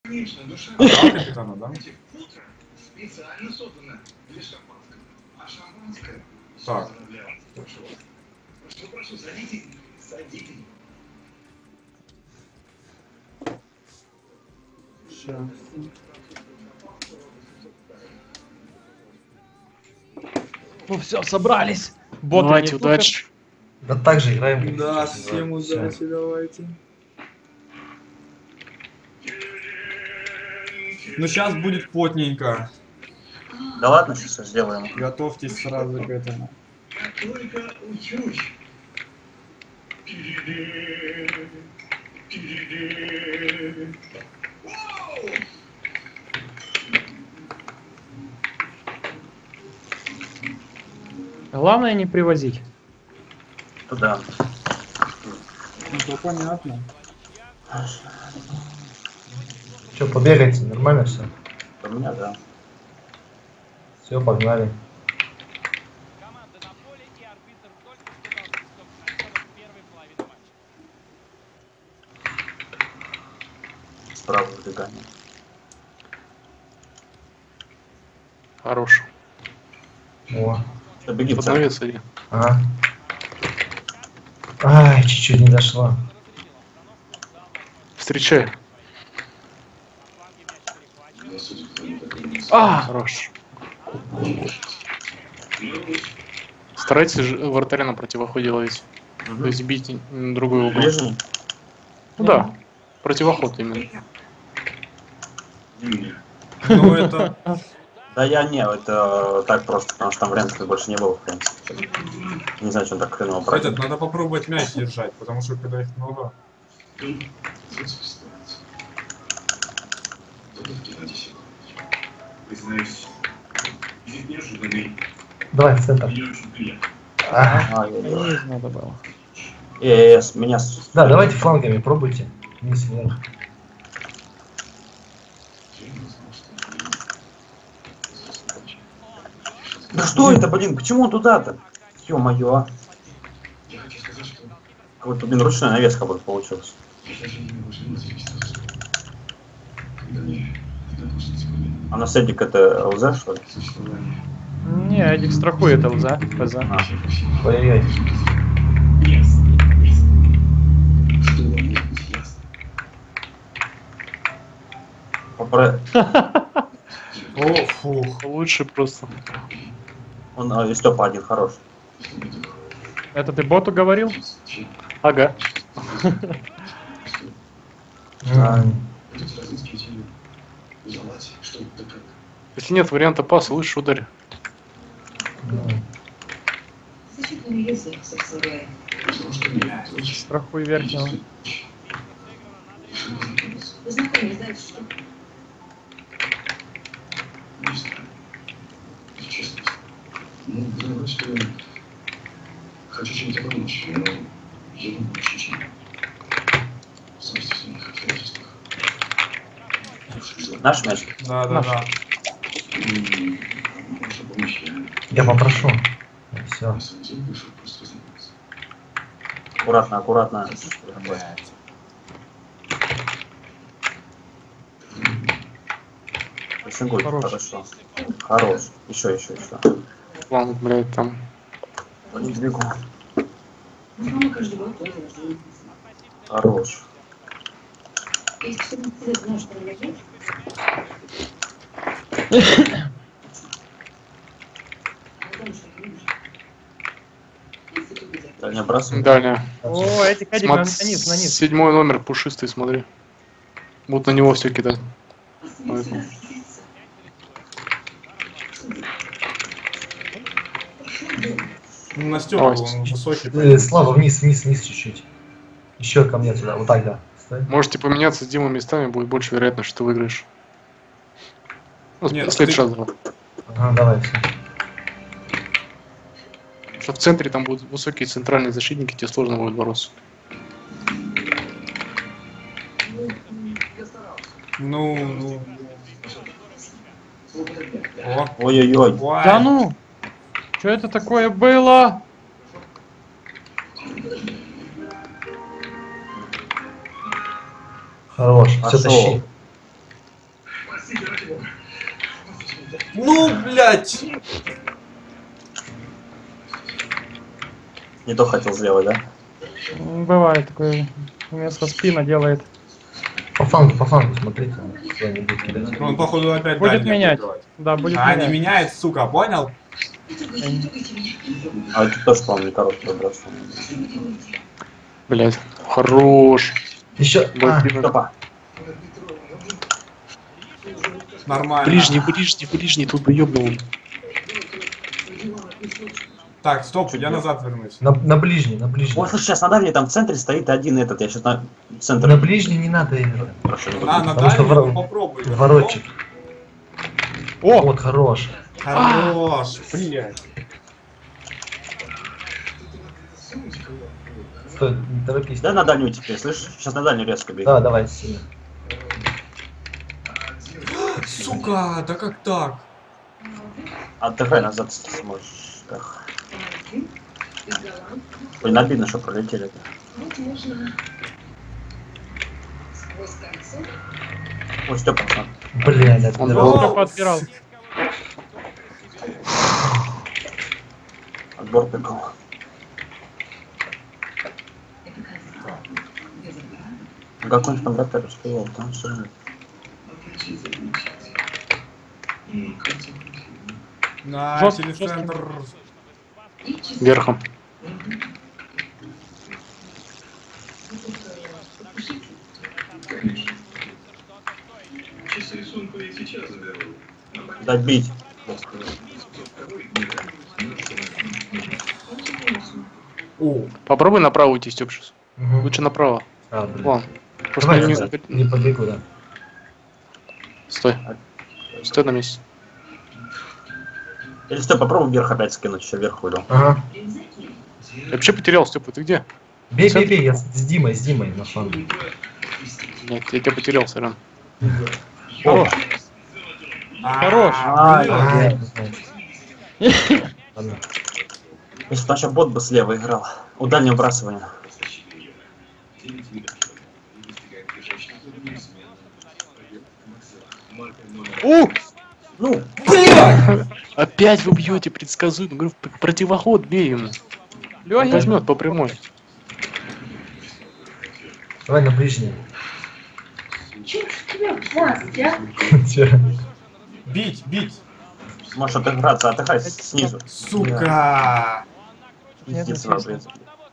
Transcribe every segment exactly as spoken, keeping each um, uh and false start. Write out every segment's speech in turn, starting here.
А капитана, да? Специально создана для шампанского. А шампанское... Так. Прошу, прошу, садитесь. Садитесь. Все. Ну все, собрались. Боты Давайте, не удачи. Да так же играем, как Да, сейчас всем играем. Всё. удачи, давайте. Ну сейчас будет плотненько. Да ладно, сейчас сделаем. Готовьтесь сразу к этому. Только учусь. Главное не привозить. Туда. Ну понятно. Че, побегаете? Нормально все? У меня, да. Все, погнали. Команда на поле и арбитр только что дал свисток к началу первой половины матча. Справа выбегание. Хорош. О. Да беги в центр. Подновец иди. Ага. Ай, чуть-чуть не дошло. Встречай. А, хорош. Старайтесь же вратаря на противоходе ловить. То есть бить на другой угол. Ближний? Ну да. Противоход именно. Ну это... Да я не, это так просто, потому что там вариантов больше не было, в принципе. Не знаю, что он так хреново брать. Этот, надо попробовать мяч держать, потому что когда их много... Признаюсь, визит неожиданный. Давай в центр. Мне очень приятно. А, А, я делаю. Не надо было. Э, э, э, с меня... с- да, давайте флангами пробуйте. Вниз, вверх. Да что это, блин, почему он туда-то? Ё-моё, а. Я хочу сказать, что Какой-то, блин, ручная навеска бы получилась. я же не могу жениться мечтать. Когда мне допустим сегодня А на седик это ЛЗ, что ли? существование. Не, Эдик страхует ЛЗ. ПЗ. А, Ой-ой-ой. Ясно, ясно. Что вам может быть ясно? попро... О, фух. Лучше просто. Он, а, и Степа один хорош. Это ты боту говорил? Ага. М, Тут разыскивать ее. Узнавать, что это как. Если нет варианта паса, лучше ударь. м. Защитный язык сарсарая. Потому что меня это очень... Страхуй верхнего. Вы знакомы, знаете, что? Не знаю. Честно. Ну, говорю, что хочу чем-то помочь, но я думаю, очень в самостоятельных обстоятельствах. Наш мяч? Да, да, да. Можно помочь, я Я попрошу. Все. на самом деле вышел просто познакомиться. Аккуратно, аккуратно. Прессингуй, Хорош. хорошо. Хорош. Еще, еще, еще. Ладно, блядь, там. Не бегу. Мама каждый год тоже рождения. Хорош. Если четырнадцать лет знаешь, что она делает, потому что ты любишь. Если ты без этого. Дальняя бросай. Далее. О, Эдик, Эдик, на, на низ, на низ. Седьмой номер, пушистый, смотри. Будут на него все кидать. Если всегда встречается. Ну, на Степу, Ой, он высокий. Э, Слава, вниз, вниз, вниз чуть-чуть. Еще ко мне туда. Вот так, да. Стой. Можете поменяться с Димой местами, будет больше вероятность, что ты выиграешь. Ну, Нет, в следующий ты- раз давай. Ага, давай, все. Что в центре там будут высокие центральные защитники, тебе сложно будет бороться. Ну, ну. О, Ой-ой-ой. ой. Да ну! Что это такое было? Хорош. Все, Пошел. тащи. Ну, блядь! Не то хотел сделать, да? М, Бывает такое. Вместо спина делает. По флангу, по флангу смотрите. Если они будут кидать. Он, походу, опять Будет дальний менять. открывает. Да, будет А, не менять. меняет, сука, понял? А это тоже, по-моему, не короткий вопрос. Блять, хорош. Еще. А, Опа. Нормально. Ближний, ближний, ближний, тут бы ёбнул. Так, стоп, я назад вернусь. на, на ближний, на ближний. Вот сейчас на дальней там в центре стоит один этот. Я сейчас на центр. На ближний не надо играть. Прошу, не буду. А, на Потому что дальний, вор- ну, попробуй. Воротчик. О! Вот, хорош. Хорош, блядь. Стой, не торопись. Дай на дальнюю теперь, слышишь? Сейчас на дальнюю резко бей. Да, давай, сильно. Сука, да как так? Отдыхай назад, если сможешь. Так. Ой, обидно, что пролетели. Ой, Степа, пацан. Блядь, Он отбирал. Степа подбирал. Отбор прикол. Ну, какой-нибудь там вратарь успевал, там все. На Жёстко, телецентр. Верхом. Часы рисунку я сейчас заберу. Дать бить. О, Попробуй направо уйти, Степшис. Мгм. Лучше направо. А, блин. Вон. Просто Давай, не- давай, не побегу, да. Стой. Стой на месте. Или Степ, попробуй вверх опять скинуть, еще вверх уйду. Ага. Я вообще потерял, Степа, ты где? Бей, бей, бей, я с с Димой, с Димой на фланге. Нет, я тебя потерял, сорян. Хорош. Хорош. А, блин. Ай, блядь. Ладно. Если бы сейчас бот бы слева играл. У дальнего выбрасывания. У! Ну, Опять вы бьете предсказуемо. Говорю, п- противоход бей ему. Он Лёгень. возьмет по прямой. Давай на ближний. Чё ж тебя пасть, а? Чё? Бить, бить. можешь отыграться, отыграй с- снизу. Сука. Нет, Пиздец, не блин.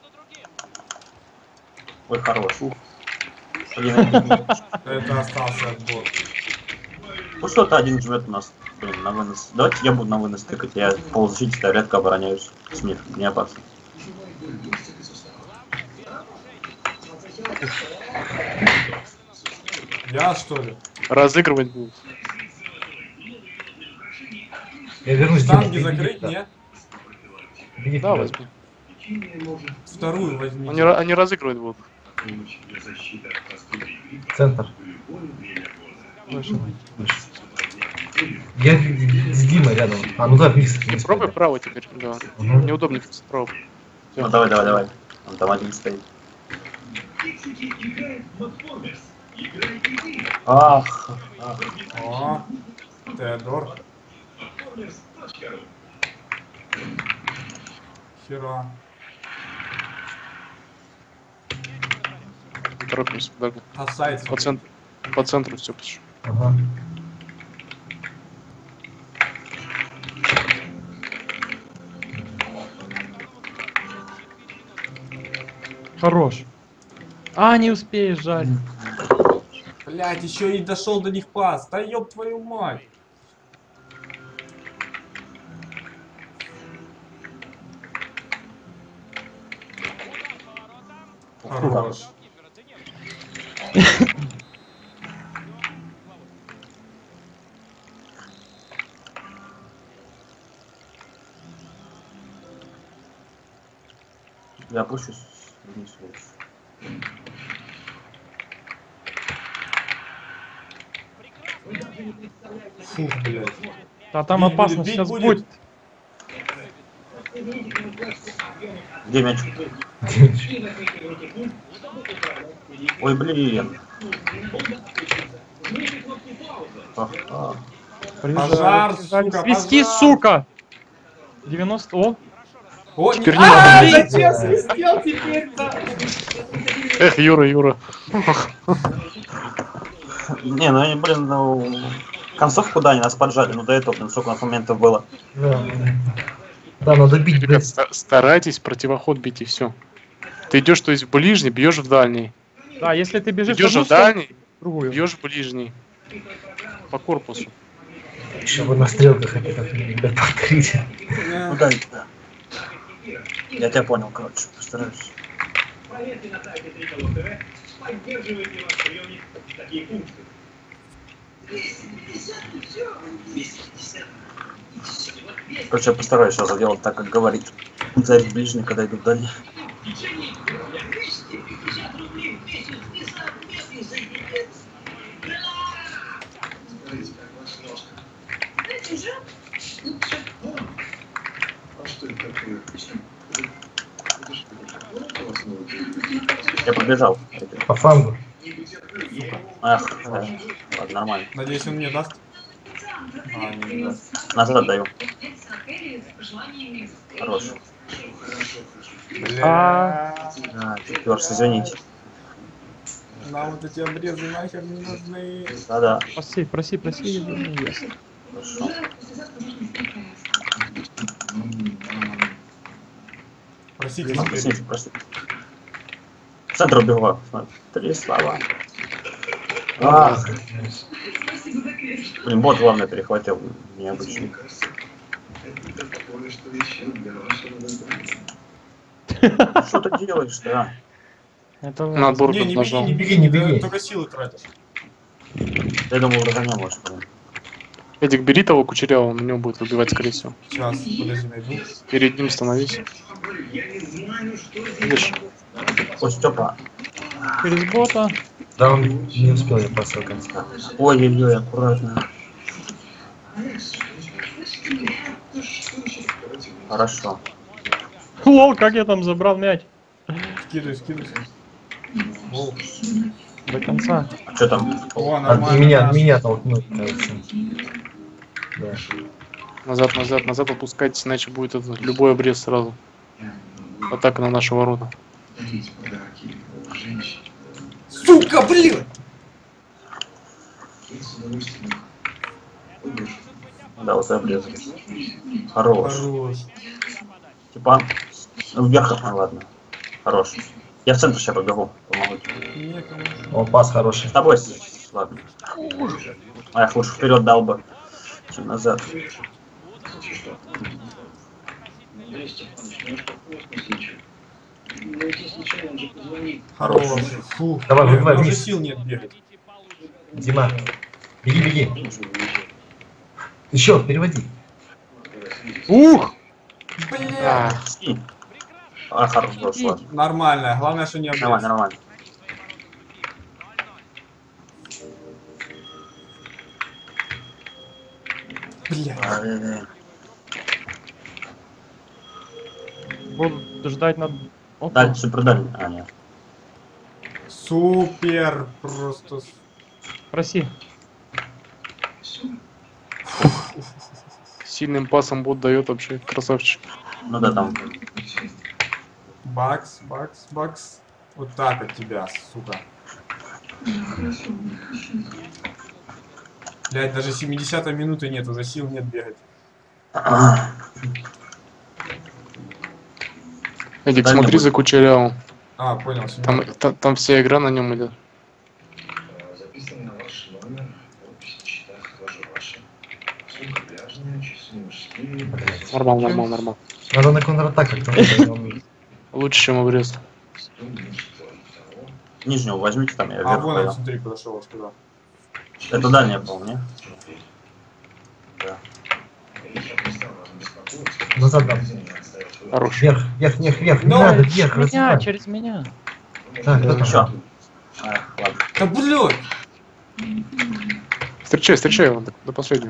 Ой, хорош. Блин, один- Это остался отбор. ну что-то один жмет у нас. Блин, на вынос. Давайте я буду на вынос тыкать. Я в полузащите редко обороняюсь. Смит, не опасно. Я что ли? Разыгрывать будут. Я вернусь, Дима. Штанги ты закрыть, беги, да. нет? Беги Да, вперед. возьми. Вторую возьми. Они, ра- они разыгрывать будут. Центр. Выше. Я с Димой рядом. А, ну да, вниз. вниз Пробуй пойдем. право теперь. Да. Мгм. Неудобно справа. Ну давай, давай, давай. Он там один стоит. Ах, ах. О, Теодор. Хера. Торопимся, да. Касается. По центру. По центру все пишу. Ага. Хорош. А, не успеешь, жаль. Блять, еще и дошел до них пас. Да ёб твою мать. Хорош. Я опущусь вниз лучше. Фух, блять. А там Бить опасно будет, бить сейчас будет. будет. Где мяч? Ой, блин. Ах, ах. Пожар, Приезжали. сука, Свисти, пожар. сука! девяносто... О! О, Теперь не... не надо А, бить. зачем свистел теперь-то? Эх, Юра, Юра. Не, ну они, блин, ну... Концовку, да, они нас поджали, но до этого, блин, сколько у нас моментов было. Да, да, надо бить, Ребят, блядь. ста- старайтесь противоход бить и все. Ты идешь, то есть в ближний, бьешь в дальний. Да, если ты бежишь Идешь одну в сторону, дальний, другую. бьешь в ближний. По корпусу. Еще бы на стрелках это как-нибудь, блядь, повторить. Ну да, да. Я тебя понял, короче, постараюсь. Короче, я постараюсь сейчас сделать так, как говорит. Царь ближний, когда иду дальний. А что это такое? Я побежал. По флангу. Ах, да. Ладно, нормально. Надеюсь, он мне даст. А, не даст. Назад отдаю. Хорош. Бля. А, перс, извините. Нам вот эти обрезы нахер не нужны. Да-да. Проси, проси, проси. Есть. Хорошо. Простите, Ну, теперь. простите, простите. В центр убегу. Три слова. А, блин, бот главное перехватил. Необычный. Это такое, что еще для вашего Что ты делаешь-то, а? Это На отбор Не, не беги, нажал. не беги, Не ты беги. только силы тратишь. Я думал, разгонял, может, блин. Эдик, бери того кучерявого, на него будет выбивать, скорее всего. Сейчас, подожди, найду. Перед ним становись. Видишь? Ой, Степа. через бота. Да, он не успел, я просто конца. Ой-ой-ой, аккуратно. Хорошо. Лол, как я там забрал мяч. Скидывай, скидывай. О, До конца. А что там? О, А, нормально. и меня, наш. меня толкнуть, кажется. Да. Назад, назад, назад опускайтесь, иначе будет это, любой обрез сразу. Атака на наши ворота. дарить подарки женщине. Сука, блин! Я с удовольствием выброшу. Да, вот и обрезали. Хорош. Хорош. Типа, ну, вверх, ну, ладно. Хорош. Я в центр сейчас побегу. Помогу. Некому. О, пас хороший. С тобой, с- ладно. А я лучше вперед дал бы, чем назад. Хорош. Фу. Давай, Бля, выбивай у меня уже вниз. сил нет бегать. Дима, беги, беги. Еще, переводи. Ух! Бля. А, Скинь. А, хорош, ладно. Нормально. Главное, что не обрез. Нормально, нормально. Бля. А, да, да. Буду ждать над... Опа. Дальше, супер дальний. А, нет. Супер. Просто. с- Проси. сильным пасом бот дает вообще, красавчик. Ну да, там. Бакс, бакс, бакс. Вот так от тебя, сука. Блять, даже семидесятой минуты нет, уже сил нет бегать. Эдик, Дальний смотри будет. за кучерявым. А, понял, Там, семидесятый. та- там вся игра на нем идет. Записан на ваш номер, подпись в счетах тоже ваша. Сумка пляжная, часы мужские. Нормал, нормал, нормал. Надо на контратаках. там. Лучше, чем обрез. Нижнего возьмите там, я А, вверх вон он, пойду. смотри, подошел сказал. Это дальняя, по-моему, Назад дам. Хорош. Вверх, вверх, вверх, вверх. Не Ну, надо, вверх, Меня, развивай. через меня. Так, не? да, Чё? А, ладно. Да блядь! Встречай, встречай его до, до последнего.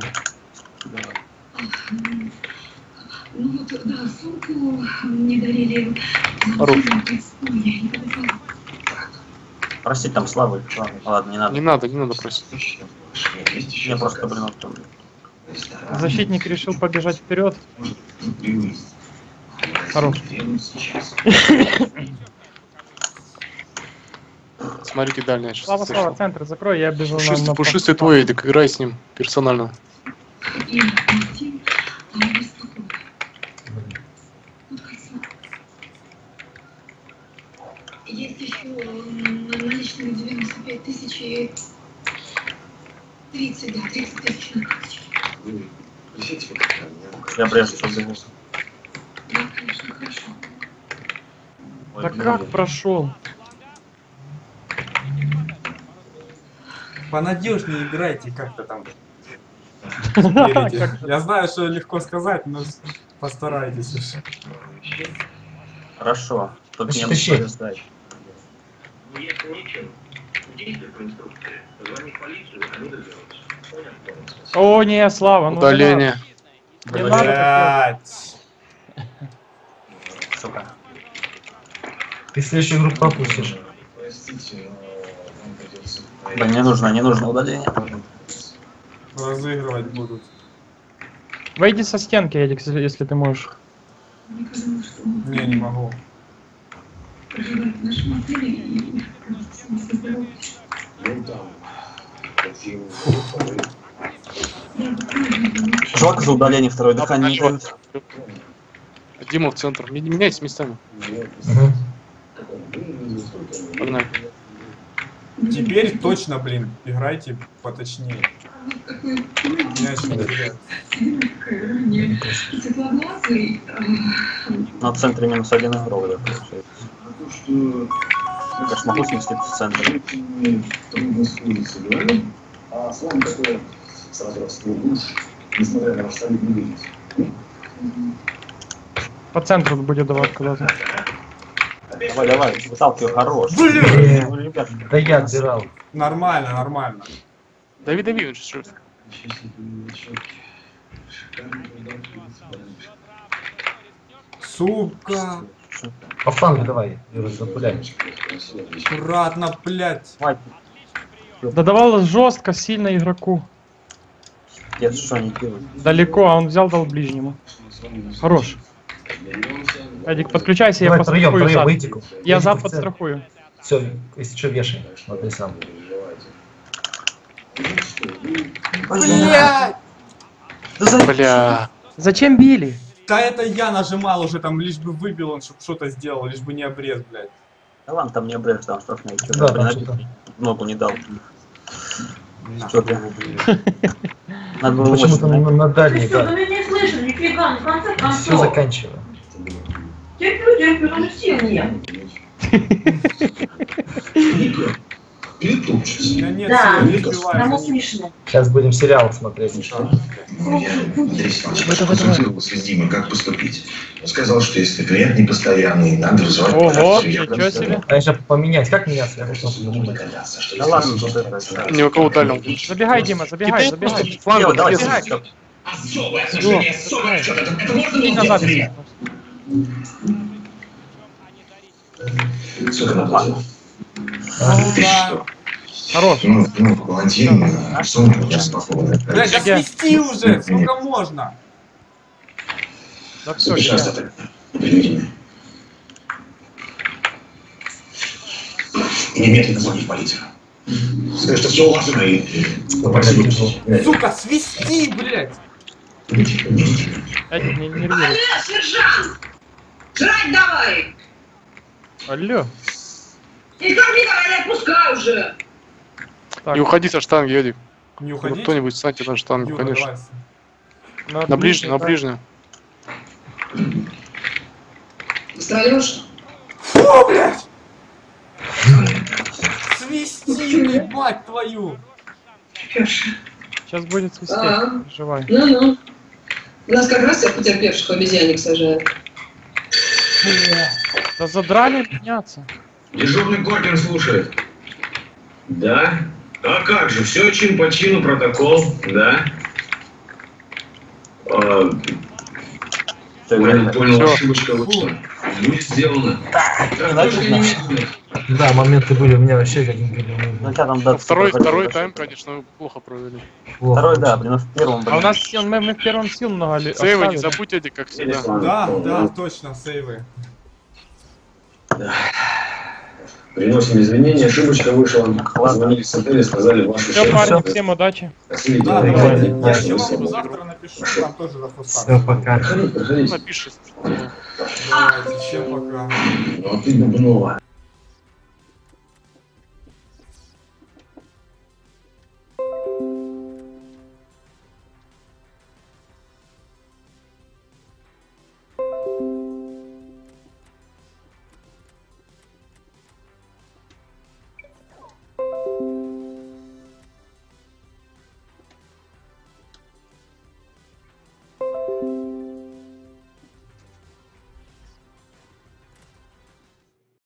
Ну вот, да, сумку мне дарили. Хорош. Я не подошла. Простите, там слабый. Ладно, ладно, не надо. Не надо, не надо просить. Мне просто, блин, вот там Защитник решил побежать вперед. Хорош. Смотрите дальняя. сейчас Слава, слышно. Слава, центр закрой, я бежал на... Пушистый, на... пушистый твой, Эдик, играй с ним персонально. Есть еще наличные девяносто пять тысяч и тридцать, да, тридцать тысяч на карточке. Присядьте пока ко мне. Я прежде всего забыл. Да, конечно, хорошо. Ой, Да блин. как прошел? Понадежнее играйте как-то там. Спереди. Как- Я знаю, что легко сказать, но с- постарайтесь уж. Хорошо. Только Значит, не ищи. буду ждать. Если нечем, действуй по инструкции. Звони в полицию, они доберутся. Понял? О, не, Слава, ну Удаление. не надо. Не надо Блять. Сука. Ты следующую группу пропустишь. Простите, но вам придется... Да не нужно, не нужно удаление. Разыгрывать будут. так. Выйди со стенки, Эдик, если если ты можешь. Мне казалось, что Не, не могу. проживает в нашем отеле и, кажется, не здоровье. Ну там, какие вы... Я бы правильно думала. Жалко за удаление второе дыхание не дают. Дима в центр. Ме- Меняйтесь местами. Угу. Погнали. Теперь точно, блин, играйте поточнее. Вот какой Мяч не терять. такая ранее. Светлоглазый. На центре минус один игрок, да, получается. Что... Конечно, могу сместиться в центр. Трудно с улицы говорю, а словом такое сразу раскрыл душ, несмотря на ваш солидный вид. По центру будет давать куда-то. Давай, давай, выталкивай, хорош. Блин. Ну, ребят, Да я отбирал. Нормально, нормально. Дави, дави, он же Сука. По флангу давай, Юра, запуляй. Аккуратно, блядь. давай. Да давал жестко, сильно игроку. Нет, что они делают? Далеко, а он взял, дал ближнему. Хорош. Эдик, подключайся, я Давай втроем, подстрахую втроем, зад. выйдите. Я зад подстрахую. Все, если что, вешай. Смотри сам. Блядь. Бля. Зачем били? Да это я нажимал уже там, лишь бы выбил он, чтобы что-то сделал, лишь бы не обрез, блядь. Да ладно, там не обрежь, там штрафные. Да, Что-то там набить, что-то. ногу не дал. Нахуй Что ты? его, блядь. Надо было Почему-то восемь, на, на Ты дальней, что, да. вы меня не слышали, нифига, ну, в конце Все концов. заканчиваю. Терплю, терплю, ну сил нет. У меня нет Да, сил, не успеваю Кому за ним. смешно. Сейчас будем сериал смотреть. Я, Андрей Степанович, консультировался с Димой, как поступить. Он сказал, что если клиент непостоянный, надо вызывать Ого, полицию. Я ничего себе. А еще поменять, как меняться? Я просто просто не догадаться, что Да если ладно, случай тут это, становится Ни у кого дальнего. Забегай, Дима, забегай, забегай. Дело, Фланг, давай, ответ. давай, стоп. особое Всё, осуждение, забегай. особое, это это можно Иди не назад. делать. Сколько нам платят? Ты что? Хорош. Ну, ну, блондин, а сумка у меня спокойная. Блядь, да Где? свисти уже, сколько можно? Да все, Запиши я. остаток. Переведи мне. И немедленно звони в полицию. Скажи, что все улажено и попроси выпустить. Сука, свисти, блядь. Ничего, ничего. Эдик, не нервируй. Алло, сержант! Жрать давай! Алло. И корми давай, не отпускай уже! Так, Не уходи со штанги, Эдик. Не Ну, уходи. кто-нибудь встаньте на штангу, Юра, конечно. давай. На ближнюю, на да. ближнюю. Встаешь? Фу, блядь. Свисти, блядь, мать твою. Сейчас будет свистеть, А. не переживай. Ну-ну. У нас как раз всех потерпевших обезьянник сажают. Да задрали меняться. Дежурный Гордон слушает. Да? А как же, все чин по чину, протокол, да? А, Все, Правильно понял, Всё. ошибочка вышла. Будет сделано. Так, значит, только не значит. видно. Да, моменты были у меня вообще каким-то. Ну, тебя там, Ну, да, второй, супер второй хорошо. тайм, конечно, вы плохо провели. Второй, да, блин, ну в первом, блин. А у нас сил, мы, мы в первом сил много ли Сейвы не оставили. забудь, Эдик, как всегда. Да, да, точно, сейвы. Приносим извинения, ошибочка вышла. Позвонили с отеля, сказали вашу Все, часть. парни, всем удачи. Последний Да, день. давайте. да, Я да, еще да, вам да. завтра напишу, там тоже за Все, хостар. пока. Проходите, проходите. Напиши. Давайте, всем пока. Ну, а ты Бубнова.